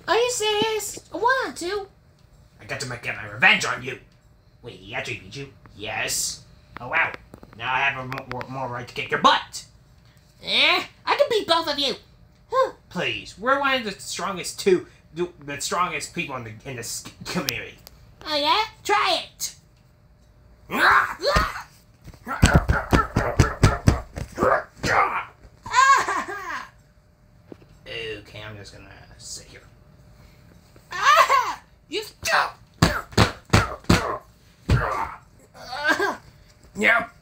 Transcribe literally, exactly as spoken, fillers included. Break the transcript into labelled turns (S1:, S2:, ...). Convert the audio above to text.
S1: Are you serious? I want to.
S2: I got to make get my revenge on you. Wait, he actually beat you? Yes. Oh wow. Now I have a more, more right to kick your butt.
S1: Eh? I can beat both of you. Huh.
S2: Please, we're one of the strongest two, the strongest people in the in this community.
S1: Oh yeah? Try it.
S2: Okay, I'm just gonna sit here.
S1: Ah! You stop.
S2: Yep.